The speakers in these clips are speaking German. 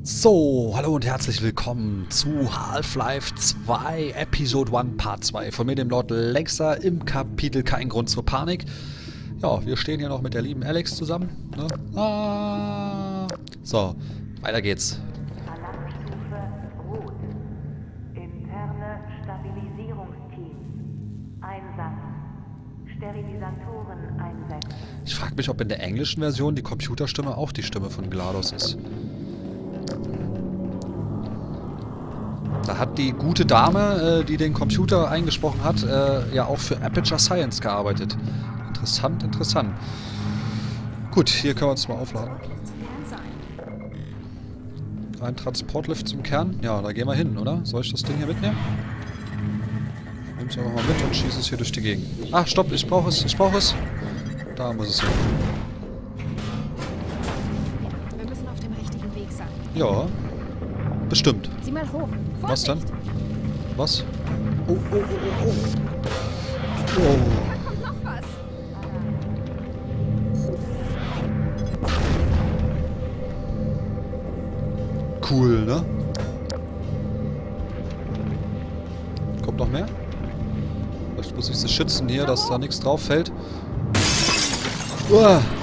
So, hallo und herzlich willkommen zu Half-Life 2 Episode 1 Part 2 von mir, dem Lord Lancaster, im Kapitel Kein Grund zur Panik. Ja, wir stehen hier noch mit der lieben Alex zusammen. Ne? So, weiter geht's. Alarmstufe Rot. Interne Stabilisierungsteam. Einsatz. Sterilisatoren einsetzen. Ich frage mich, ob in der englischen Version die Computerstimme auch die Stimme von GLaDOS ist. Da hat die gute Dame, die den Computer eingesprochen hat, ja auch für Aperture Science gearbeitet. Interessant, interessant. Gut, hier können wir uns mal aufladen. Ein Transportlift zum Kern? Ja, da gehen wir hin, oder? Soll ich das Ding hier mitnehmen? Nimm es einfach mal mit und schieße es hier durch die Gegend. Ah, stopp, ich brauche es, ich brauche es. Da muss es hin. Wir müssen auf dem richtigen Weg sein. Ja, bestimmt. Sieh mal hoch. Vorsicht. Was dann? Was? Oh, oh, oh, oh, oh. Oh. Da kommt noch was. Cool, ne? Kommt noch mehr? Vielleicht muss ich sie schützen hier, dass da nichts drauf fällt. Uah.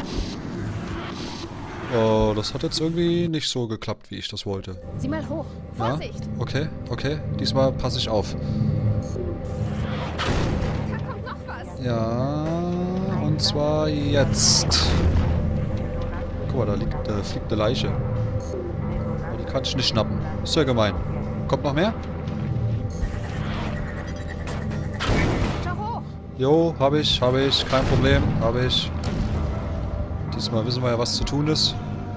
Oh, das hat jetzt irgendwie nicht so geklappt, wie ich das wollte. Sieh mal hoch. Ja? Vorsicht. Okay, okay. Diesmal passe ich auf. Da kommt noch was. Ja, und zwar jetzt. Guck mal, da fliegt eine Leiche. Aber die kann ich nicht schnappen. Ist ja gemein. Kommt noch mehr? Schau hoch. Jo, hab ich. Kein Problem. Hab ich. Diesmal wissen wir ja, was zu tun ist.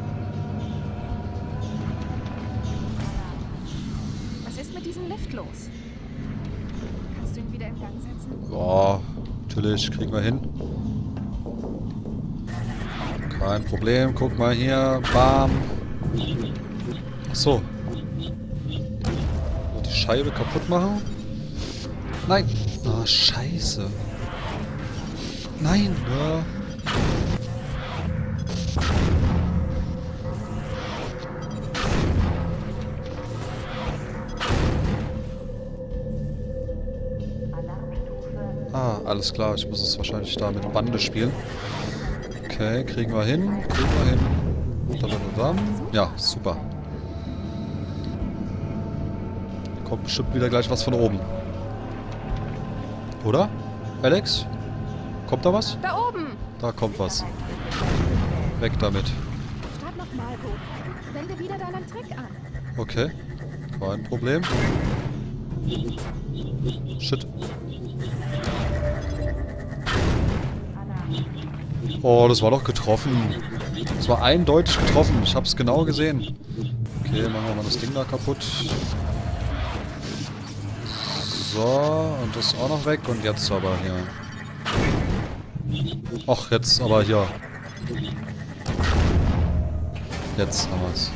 Was ist mit diesem Lift los? Kannst du ihn wieder in Gang setzen? Ja, natürlich. Kriegen wir hin. Kein Problem. Guck mal hier. Bam. Achso. Die Scheibe kaputt machen? Nein. Ah, scheiße. Nein. Ja. Ah, alles klar. Ich muss es wahrscheinlich da mit Bande spielen. Okay, kriegen wir hin. Ja, super. Kommt bestimmt wieder gleich was von oben. Oder? Alex? Kommt da was? Da oben. Da kommt was. Weg damit. Start nochmal gut. Wende wieder deinen Trick an. Okay. Kein Problem. Shit. Oh, das war doch getroffen. Das war eindeutig getroffen. Ich hab's genau gesehen. Okay, machen wir mal das Ding da kaputt. So, und das auch noch weg. Und jetzt aber hier. Ach, jetzt aber hier. Jetzt haben wir's.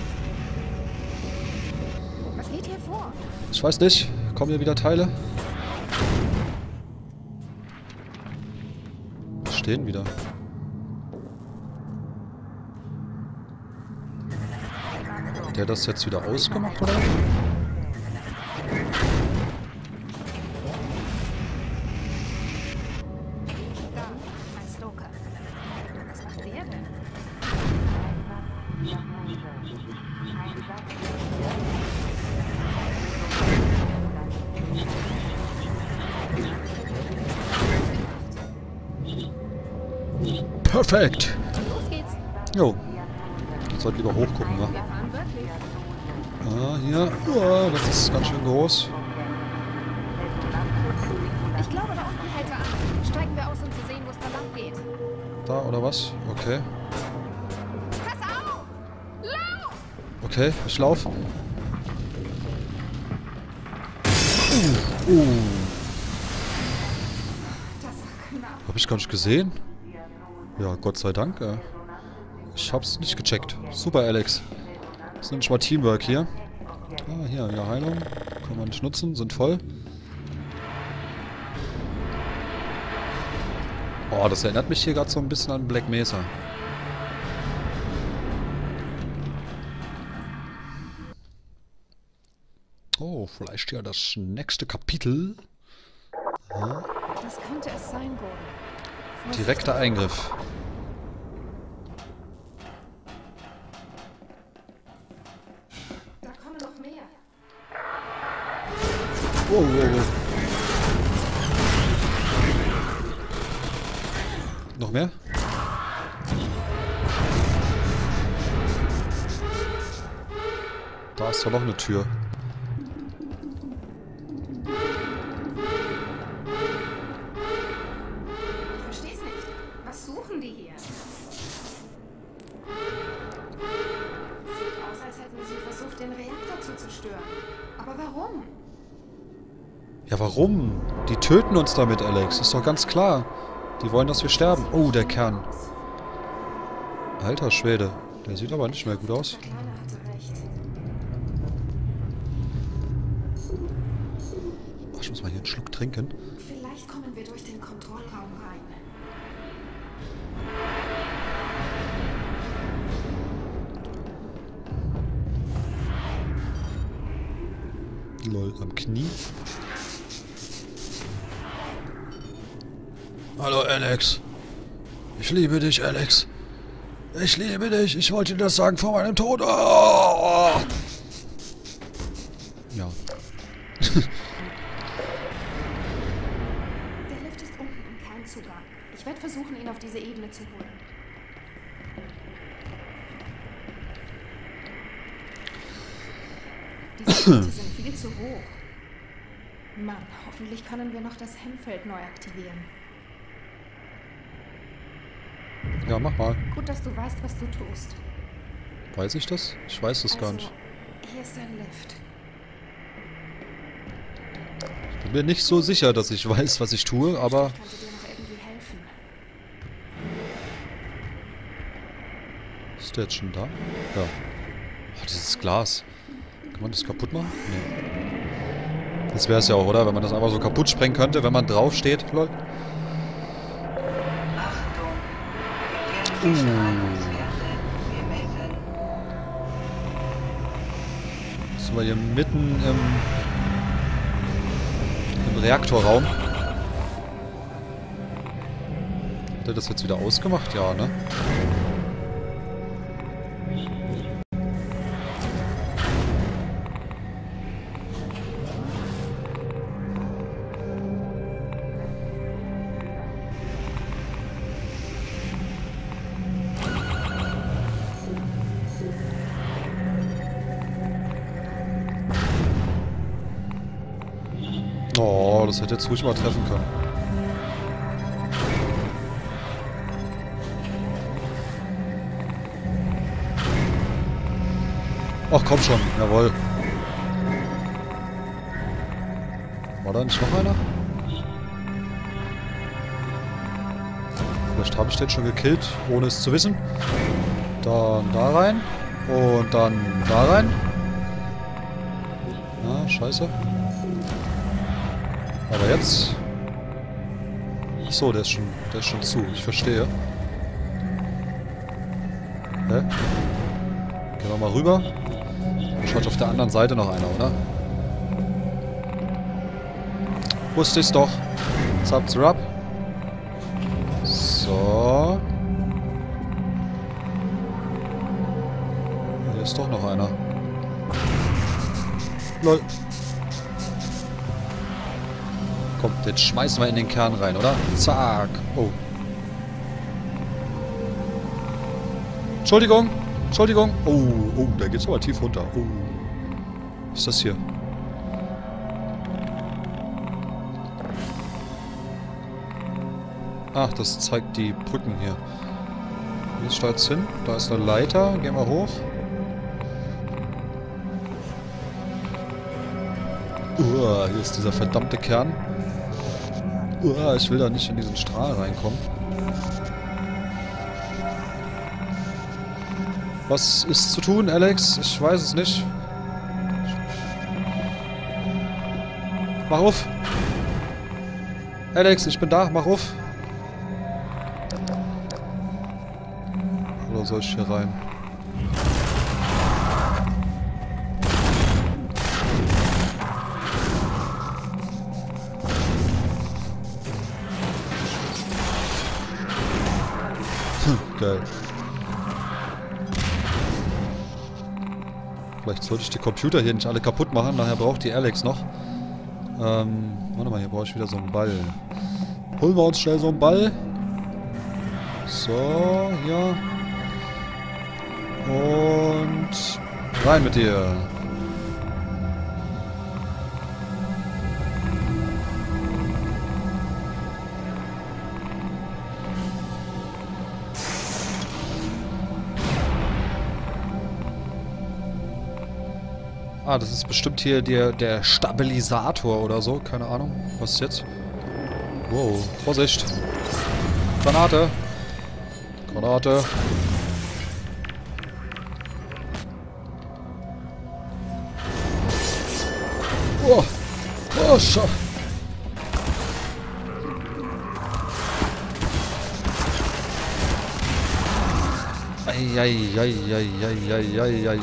Was geht hier vor? Ich weiß nicht. Kommen hier wieder Teile? Stehen wieder. Hat der das jetzt wieder ausgemacht, oder? Da, mein Stoker. Was macht der denn? Perfekt! Los geht's. Jo. Ich sollte lieber hochgucken, ne? Wir fahren wirklich. Ah, hier. Uah, das ist ganz schön groß. Ich glaube, da unten hält er an. Steigen wir aus, um zu sehen, wo es da lang geht. Da, oder was? Okay. Pass auf! Lauf! Okay, ich lauf. Das war knapp. Hab ich gar nicht gesehen? Ja, Gott sei Dank. Ich hab's nicht gecheckt. Super, Alex. Das ist nämlich mal Teamwork hier. Ah, hier, ja, Heilung. Kann man nicht nutzen, sind voll. Oh, das erinnert mich hier gerade so ein bisschen an Black Mesa. Oh, vielleicht ja das nächste Kapitel. Das könnte es sein, Gordon. Direkter Eingriff. Da kommen noch mehr. Oh, oh, oh. Noch mehr? Da ist doch noch eine Tür. Ich versteh's nicht. Was suchen die hier? Sieht aus, als hätten sie versucht, den Reaktor zu zerstören. Aber warum? Ja, warum? Die töten uns damit, Alex. Ist doch ganz klar. Die wollen, dass wir sterben. Oh, der Kern. Alter Schwede. Der sieht aber nicht mehr gut aus. Der Kleine hatte recht. Ach, ich muss mal hier einen Schluck trinken. Vielleicht kommen wir durch den Kontrollraum rein. Lol, am Knie. Hallo, Alex. Ich liebe dich, Alex. Ich liebe dich. Ich wollte dir das sagen vor meinem Tod. Oh! Ja. Der Lift ist unten im Kernzugang. Ich werde versuchen, ihn auf diese Ebene zu holen. Diese Punkte sind viel zu hoch. Mann, hoffentlich können wir noch das Hemmfeld neu aktivieren. Ja, mach mal. Gut, dass du weißt, was du tust. Weiß ich das? Ich weiß es gar nicht. Hier ist ein Lift. Ich bin mir nicht so sicher, dass ich weiß, was ich tue, aber... Ich könnte dir noch irgendwie helfen. Ist der jetzt schon da? Ja. Oh, dieses Glas. Kann man das kaputt machen? Nee. Das wäre es ja auch, oder? Wenn man das einfach so kaputt sprengen könnte, wenn man drauf steht. Lol. Sind wir hier mitten im Reaktorraum. Hat er das jetzt wieder ausgemacht? Ja, ne? Oh, das hätte jetzt ruhig mal treffen können. Ach komm schon, jawohl. War da nicht noch einer? Vielleicht habe ich den schon gekillt, ohne es zu wissen. Dann da rein. Und dann da rein. Ah, scheiße. Aber jetzt... Achso, der ist schon zu. Ich verstehe. Hä? Gehen wir mal rüber. Schaut auf der anderen Seite noch einer, oder? Wusste ich's doch. Zap, zap. So. Hier ist doch noch einer. Lol. Komm, den schmeißen wir in den Kern rein, oder? Zack. Oh. Entschuldigung. Entschuldigung. Oh, da geht's aber tief runter. Oh. Was ist das hier? Ach, das zeigt die Brücken hier. Wie ist da jetzt hin? Da ist eine Leiter. Gehen wir hoch. Hier ist dieser verdammte Kern. Ich will da nicht in diesen Strahl reinkommen. Was ist zu tun, Alex? Ich weiß es nicht. Mach auf! Alex, ich bin da. Mach auf! Oder soll ich hier rein? Geil. Vielleicht sollte ich die Computer hier nicht alle kaputt machen. Nachher braucht die Alex noch. Warte mal, hier brauche ich wieder so einen Ball. Holen wir uns schnell so einen Ball. So, ja. Und rein mit dir. Ah, das ist bestimmt hier der Stabilisator oder so. Keine Ahnung. Was ist jetzt? Wow. Vorsicht. Granate. Granate. Oh. Oh, schau. Eieieiei.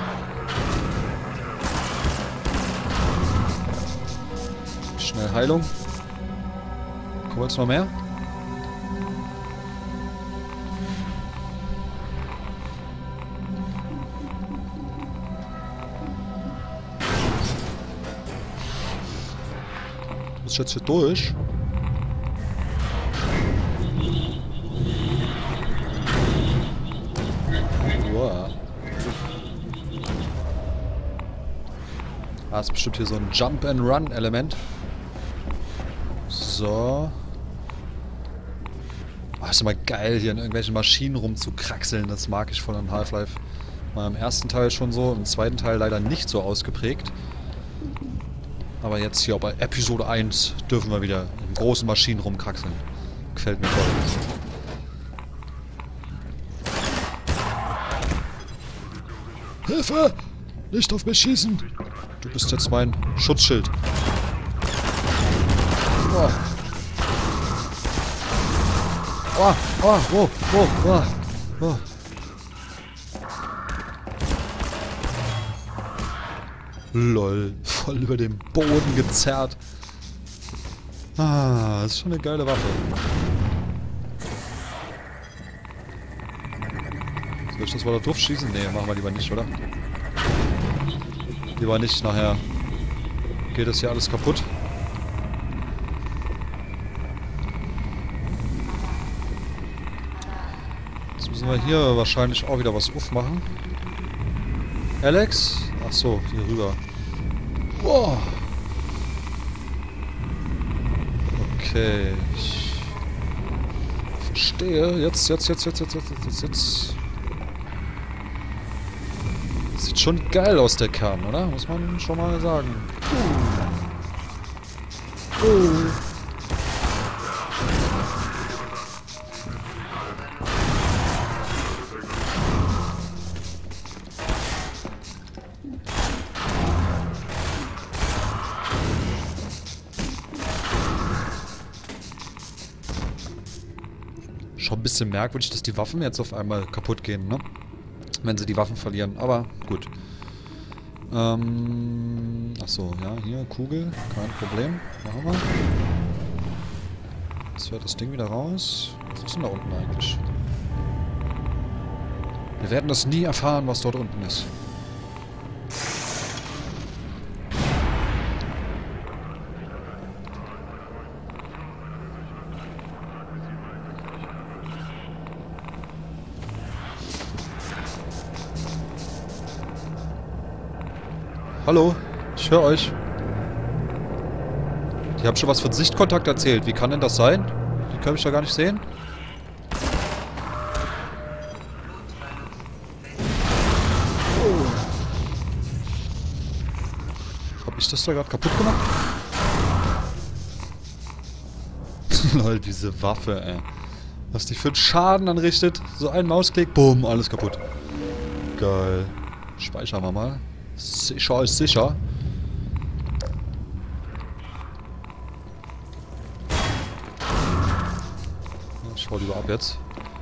Schnell Heilung. Kommen jetzt noch mehr? Du bist jetzt hier durch. Wow. Ah, ist bestimmt hier so ein Jump-and-Run-Element. So. Oh, ist immer geil, hier in irgendwelchen Maschinen rumzukraxeln. Das mag ich voll an Half-Life. War im ersten Teil schon so, im zweiten Teil leider nicht so ausgeprägt. Aber jetzt hier bei Episode 1 dürfen wir wieder in großen Maschinen rumkraxeln. Gefällt mir voll. Hilfe! Nicht auf mich schießen! Du bist jetzt mein Schutzschild. Oh. Oh, oh, oh, oh, oh, oh. Lol, voll über den Boden gezerrt. Ah, das ist schon eine geile Waffe. Soll ich das mal da drauf schießen? Nee, machen wir lieber nicht, oder? Lieber nicht, nachher geht das hier alles kaputt. Jetzt müssen wir hier wahrscheinlich auch wieder was aufmachen. Alex? Ach so, hier rüber. Wow. Okay. Ich verstehe. Jetzt. Sieht schon geil aus, der Kern, oder? Muss man schon mal sagen. Schon ein bisschen merkwürdig, dass die Waffen jetzt auf einmal kaputt gehen, ne? Wenn sie die Waffen verlieren, aber gut. Achso, ja, hier, Kugel, kein Problem. Machen wir. Jetzt fährt das Ding wieder raus. Was ist denn da unten eigentlich? Wir werden das nie erfahren, was dort unten ist. Hallo, ich höre euch. Die haben schon was von Sichtkontakt erzählt. Wie kann denn das sein? Die können mich da gar nicht sehen. Oh. Hab ich das da gerade kaputt gemacht? Lol, diese Waffe, ey. Was die für einen Schaden anrichtet. So ein Mausklick, bumm, alles kaputt. Geil. Speichern wir mal. Sicher ist sicher. Ich hau lieber ab jetzt.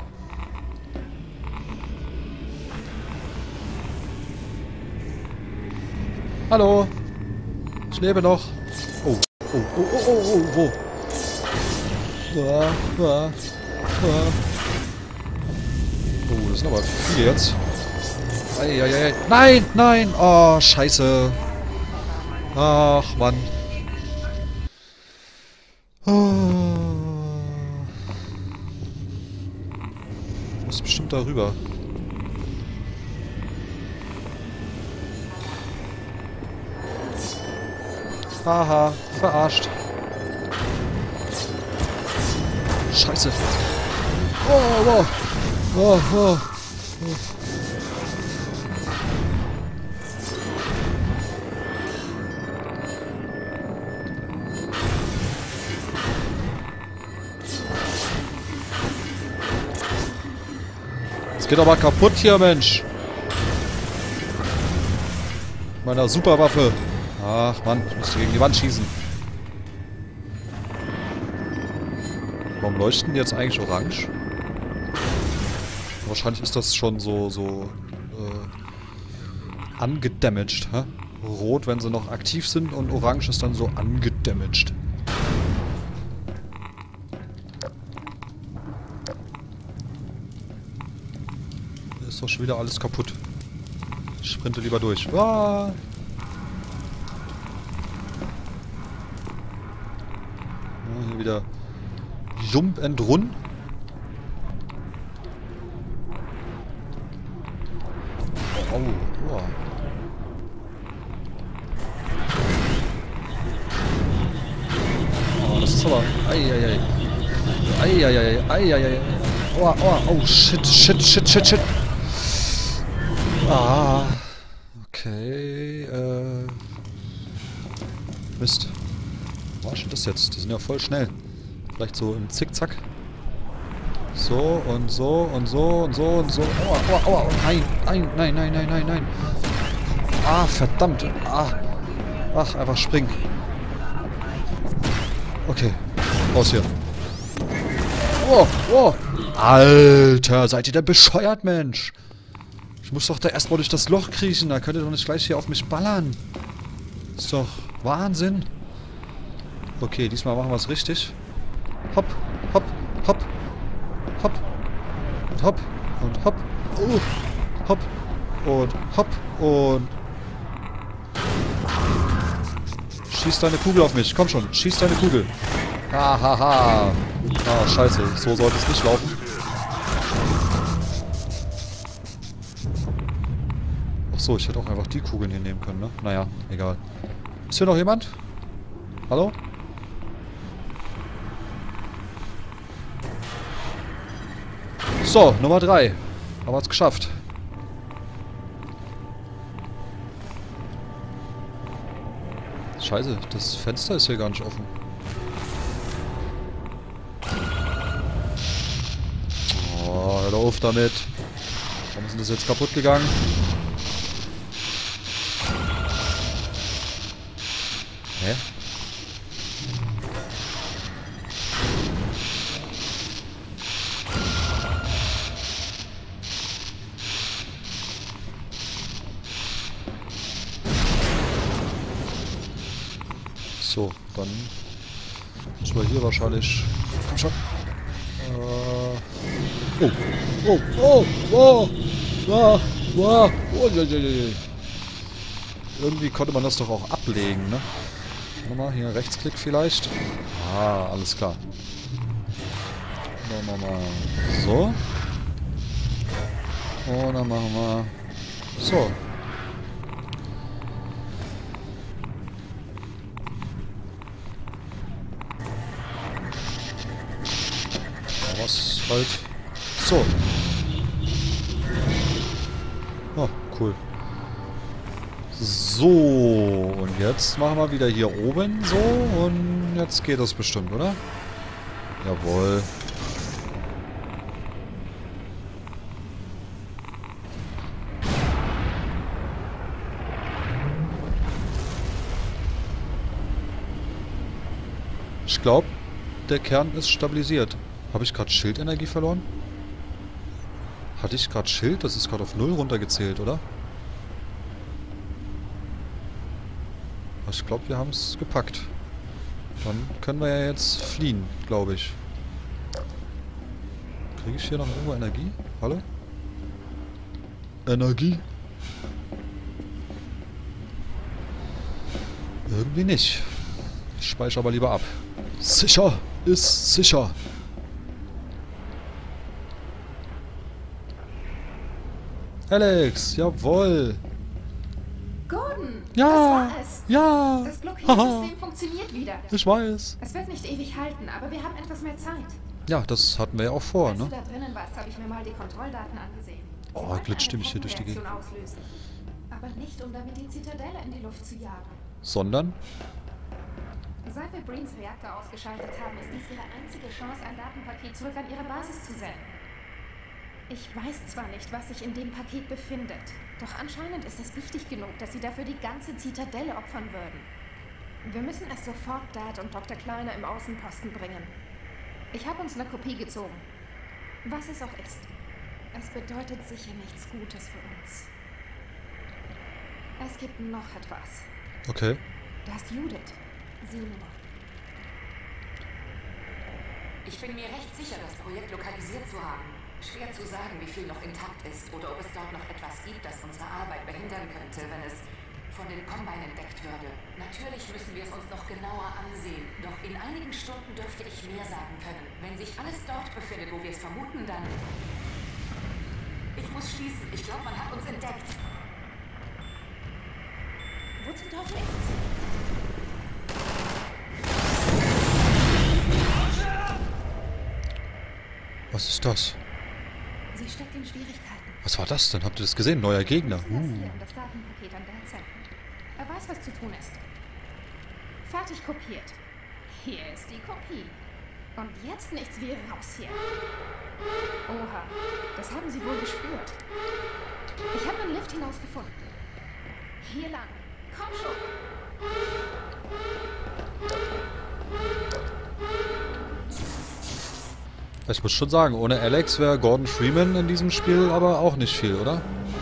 Hallo! Ich lebe noch. Oh, oh, oh, oh, oh, oh, wo? Oh, das sind aber viele jetzt. Eieiei. Nein, nein. Oh, scheiße. Ach, Mann. Oh. Ich muss bestimmt darüber. Haha, verarscht. Scheiße. Oh, wow. Oh, oh. Es geht aber kaputt hier, Mensch. Meiner Superwaffe. Ach, Mann, ich müsste gegen die Wand schießen. Warum leuchten die jetzt eigentlich orange? Wahrscheinlich ist das schon so angedamaged, hä? Rot, wenn sie noch aktiv sind, und orange ist dann so angedamaged. Hier ist doch schon wieder alles kaputt. Ich sprinte lieber durch. Ah! Ja, hier wieder Jump and Run. Oh, oh. Oh, das ist aber... Eieiei. Eieiei. Eieiei. Aua, aua. Oh, shit, shit, shit, shit, shit. Ah. Okay, Mist. Was war schon das jetzt? Die sind ja voll schnell. Vielleicht so im Zickzack. So und so und so und so und so. Aua, aua, aua. Nein, nein, nein, nein, nein, nein, nein. Ah, verdammt. Ah. Ach, einfach springen. Okay. Raus hier. Oh, oh. Alter, seid ihr denn bescheuert, Mensch? Ich muss doch da erstmal durch das Loch kriechen. Da könnt ihr doch nicht gleich hier auf mich ballern. Ist doch Wahnsinn. Okay, diesmal machen wir es richtig. Hopp, hopp, hopp. Hopp. Und hopp. Und hopp. Hopp. Und hopp. Und... Schieß deine Kugel auf mich. Komm schon. Schieß deine Kugel. Hahaha. Ah, scheiße. So sollte es nicht laufen. Achso, ich hätte auch einfach die Kugeln hier nehmen können, ne? Naja, egal. Ist hier noch jemand? Hallo? So, Nummer 3. Haben wir es geschafft. Scheiße, das Fenster ist hier gar nicht offen. Oh, hör auf damit. Warum ist denn das jetzt kaputt gegangen? Hä? So, dann müssen wir hier wahrscheinlich... Komm schon. Oh, oh, oh, oh, oh, oh, oh, irgendwie konnte man das doch auch ablegen, ne? Nochmal hier Rechtsklick vielleicht. Ah, alles klar. Dann machen wir mal so. Und dann machen wir so. Was halt so. Oh, cool. So, und jetzt machen wir wieder hier oben so und jetzt geht das bestimmt, oder? Jawohl. Ich glaube, der Kern ist stabilisiert. Habe ich gerade Schildenergie verloren? Hatte ich gerade Schild? Das ist gerade auf 0 runtergezählt, oder? Ich glaube, wir haben es gepackt. Dann können wir ja jetzt fliehen, glaube ich. Kriege ich hier noch irgendwo Energie? Hallo? Energie? Irgendwie nicht. Ich speichere aber lieber ab. Sicher ist sicher. Alex, jawohl. Gordon! Ja, Das war es! ja. Das Blockiersystem funktioniert wieder. Ich weiß. Es wird nicht ewig halten, aber wir haben etwas mehr Zeit. Ja, das hatten wir ja auch vor, Als du ne? da drinnen warst, habe ich mir mal die Kontrolldaten angesehen. Sie Oh, wollten glitscht eine mich hier durch die Gegend. Kettenreaktion auslösen. Aber nicht, um damit die Zitadelle in die Luft zu jagen. Sondern? Seit wir Breens Reaktor ausgeschaltet haben, ist dies ihre einzige Chance, ein Datenpaket zurück an ihre Basis zu senden. Ich weiß zwar nicht, was sich in dem Paket befindet, doch anscheinend ist es wichtig genug, dass sie dafür die ganze Zitadelle opfern würden. Wir müssen es sofort Dad und Dr. Kleiner im Außenposten bringen. Ich habe uns eine Kopie gezogen. Was es auch ist. Es bedeutet sicher nichts Gutes für uns. Es gibt noch etwas. Okay. Da ist Judith. Sieh nur. Ich bin mir recht sicher, das Projekt lokalisiert zu haben. Schwer zu sagen, wie viel noch intakt ist oder ob es dort noch etwas gibt, das unsere Arbeit behindern könnte, wenn es von den Combine entdeckt würde. Natürlich müssen wir es uns noch genauer ansehen, doch in einigen Stunden dürfte ich mehr sagen können. Wenn sich alles dort befindet, wo wir es vermuten, dann... Ich muss schließen. Ich glaube, man hat uns entdeckt. Wo zum Teufel ist sie? Was ist das? Sie steckt in Schwierigkeiten. Was war das denn? Habt ihr das gesehen? Neuer Gegner. Lass hier das Datenpaket an Dad senden. Er weiß, was zu tun ist. Fertig kopiert. Hier ist die Kopie. Und jetzt nichts wie raus hier. Oha, das haben sie wohl gespürt. Ich habe einen Lift hinausgefunden. Hier lang. Komm schon. Ich muss schon sagen, ohne Alex wäre Gordon Freeman in diesem Spiel aber auch nicht viel, oder?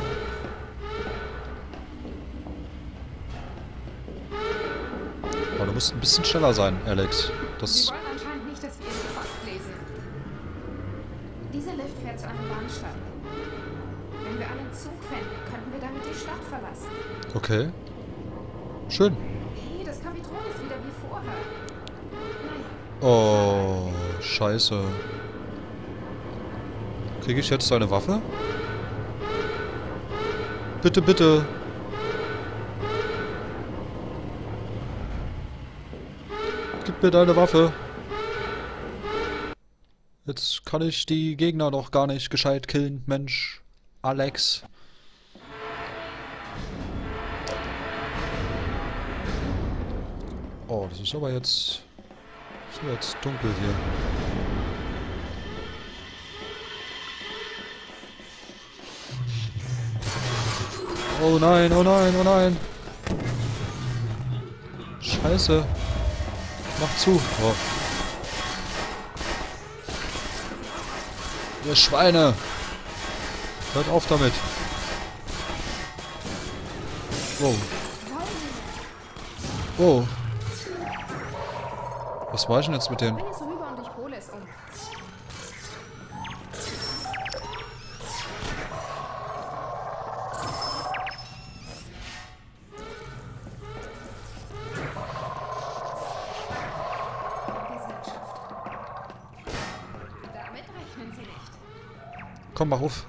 Aber du musst ein bisschen schneller sein, Alex. Sie Das... wollen anscheinend nicht, dass wir Ihre Post lesen. Dieser Lift fährt zu einem Bahnsteig. Wenn wir einen Zug finden, könnten wir damit die Stadt verlassen. Okay. Schön. Hey, das Kapitol ist wieder wie vorher. Naja, Oh, scheiße. Kriege ich jetzt eine Waffe? Bitte, bitte. Gib mir deine Waffe. Jetzt kann ich die Gegner noch gar nicht gescheit killen, Mensch. Alex. Oh, das ist aber jetzt... Ist jetzt dunkel hier. Oh nein, oh nein, oh nein. Scheiße. Mach zu. Oh. Ihr Schweine. Hört auf damit. Wow. Wow. Was war ich denn jetzt mit dem? bring es rüber und ich hole es um. Gesellschaft. Damit rechnen Sie nicht. Komm, mach auf.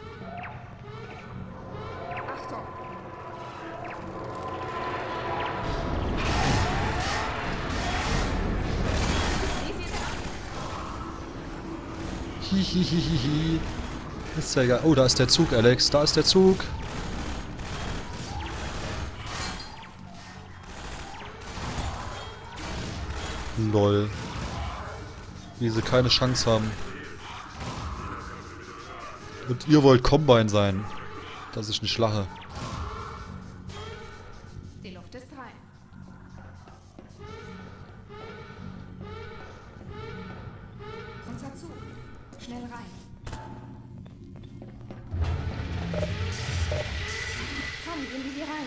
Achtung! Sieh sie da! Hihihihi. Ist ja egal. Oh, da ist der Zug, Alex. Da ist der Zug. Lol. Wie sie keine Chance haben. Und ihr wollt Combine sein. Dass ich nicht lache. Die Luft ist rein. Unser Zug. Schnell rein. Komm, gehen wir hier rein.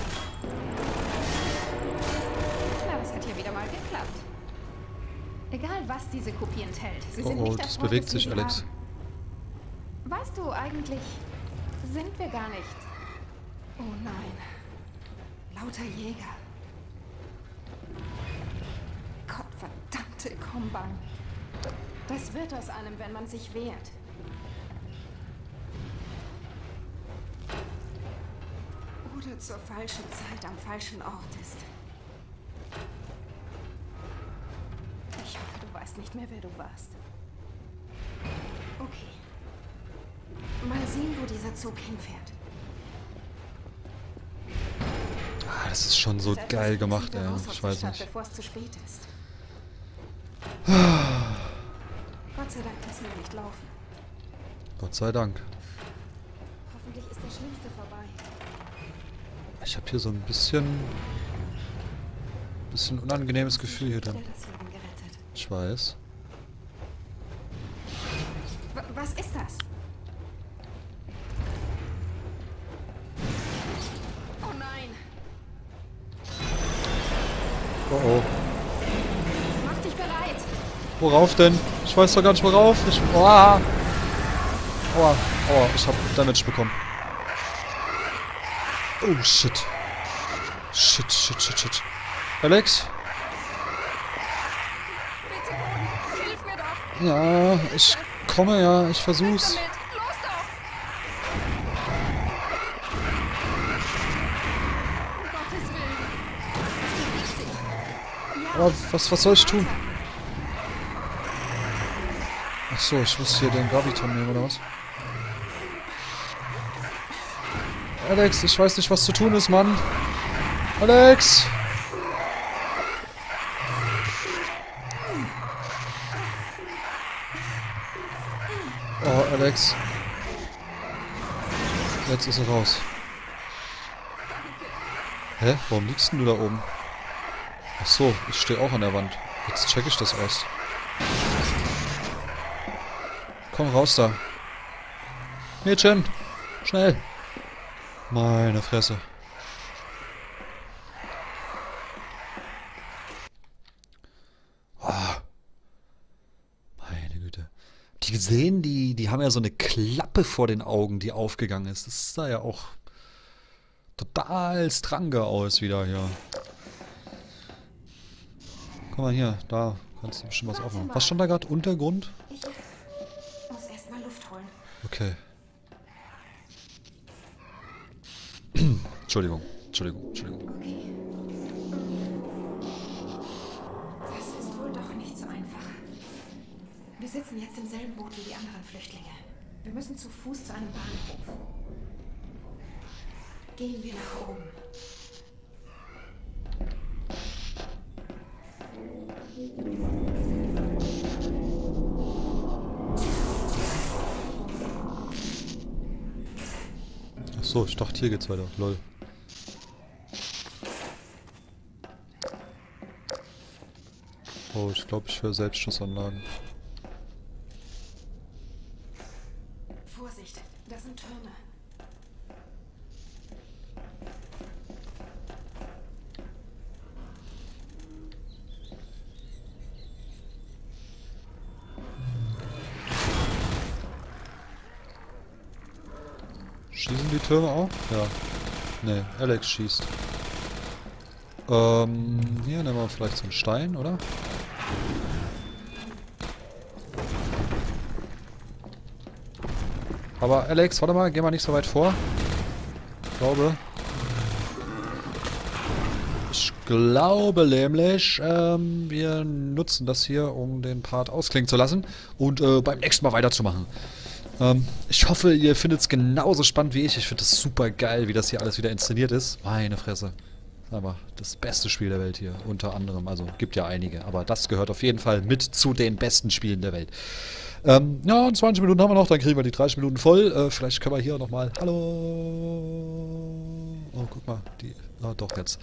Na, das hat hier wieder mal geklappt. Egal, egal, was diese Kopie enthält. Sie Oh, sind oh, nicht das erfreut, bewegt dass wir sich, sie Alex. haben. Weißt du, eigentlich sind wir gar nicht. Oh nein. Lauter Jäger. Gottverdammte Kombang. Das wird aus einem, wenn man sich wehrt. Oder zur falschen Zeit am falschen Ort ist. Ich hoffe, du weißt nicht mehr, wer du warst. Okay. Mal sehen, wo dieser Zug hinfährt. Ah, das ist schon so geil gemacht, ey. Ich weiß nicht. Bevor es zu spät ist. Gott sei Dank müssen wir nicht laufen. Gott sei Dank. Hoffentlich ist das Schlimmste vorbei. Ich habe hier so ein bisschen unangenehmes Gefühl hier drin. Der das Leben gerettet. Ich weiß. Was ist das? Oh nein! Oh oh. Mach dich bereit! Worauf denn? Ich weiß doch gar nicht worauf. Aua. Aua. Aua. Ich hab Damage bekommen. Oh shit. Shit, shit, shit, shit. Alex? Bitte, Cody, hilf mir doch! Ja, ich komme ja. Ich versuch's. Damit! Los doch! Um Gottes Willen! Es bewegt sich! Ja, Aber was soll ich tun? Ach so, ich muss hier den Graviton nehmen, oder was? Alex, ich weiß nicht, was zu tun ist, Mann. Alex! Oh, Alex. Jetzt ist er raus. Hä? Warum liegst denn du da oben? Ach so, ich stehe auch an der Wand. Jetzt check ich das erst. Komm raus da. Mädchen! Schnell! Meine Fresse. Oh. Meine Güte. Die gesehen, die haben ja so eine Klappe vor den Augen, die aufgegangen ist. Das sah ja auch total strange aus wieder hier. Guck mal hier, da kannst du bestimmt was aufmachen. Was stand da gerade? Untergrund? ich muss erstmal Luft holen. Okay. Entschuldigung. Okay. Das ist wohl doch nicht so einfach. Wir sitzen jetzt im selben Boot wie die anderen Flüchtlinge. Wir müssen zu Fuß zu einem Bahnhof. Gehen wir nach oben. Ach so, ich dachte, hier geht's weiter. Lol. Oh, ich glaube, ich höre Selbstschussanlagen. Vorsicht, das sind Türme. Schießen die Türme auch? Ja. Nee, Alex schießt. Hier nehmen wir vielleicht so einen Stein, oder? Aber Alex, warte mal, geh mal nicht so weit vor. Ich glaube nämlich, wir nutzen das hier, um den Part ausklingen zu lassen und beim nächsten Mal weiterzumachen. Ich hoffe, ihr findet es genauso spannend wie ich. Ich finde es super geil, wie das hier alles wieder inszeniert ist. Meine Fresse. Aber das beste Spiel der Welt hier, unter anderem. Also, gibt ja einige, aber das gehört auf jeden Fall mit zu den besten Spielen der Welt. Ja, und 20 Minuten haben wir noch, dann kriegen wir die 30 Minuten voll. Vielleicht können wir hier nochmal... Hallo! Oh, guck mal, die... Ah, doch, jetzt.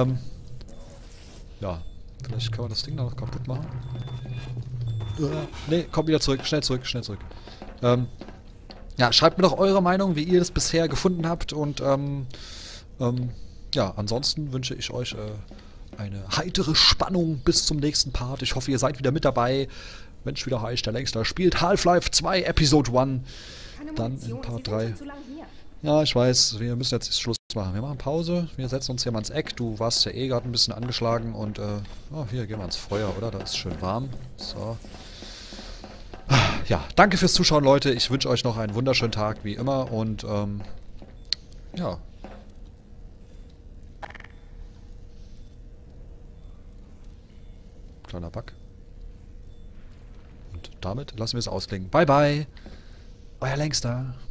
Ja, vielleicht können wir das Ding da noch kaputt machen. Nee, komm wieder zurück, schnell zurück. Ja, schreibt mir doch eure Meinung, wie ihr das bisher gefunden habt und ja, ansonsten wünsche ich euch eine heitere Spannung bis zum nächsten Part. Ich hoffe, ihr seid wieder mit dabei. Wenn es wieder heißt, der Längster spielt Half-Life 2 Episode 1. Dann in Part 3. Ja, ich weiß, wir müssen jetzt Schluss machen. Wir machen Pause, wir setzen uns hier mal ins Eck. Du warst ja eh gerade ein bisschen angeschlagen und oh, hier gehen wir ans Feuer, oder? Da ist schön warm. So. Ja, danke fürs Zuschauen, Leute. Ich wünsche euch noch einen wunderschönen Tag, wie immer. Und ja. Kleiner Bug. Und damit lassen wir es ausklingen. Bye, bye. Euer Längster.